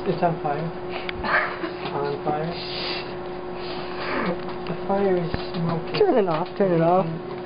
It's on fire. On fire. The fire is smoking. Turn it off, turn it off.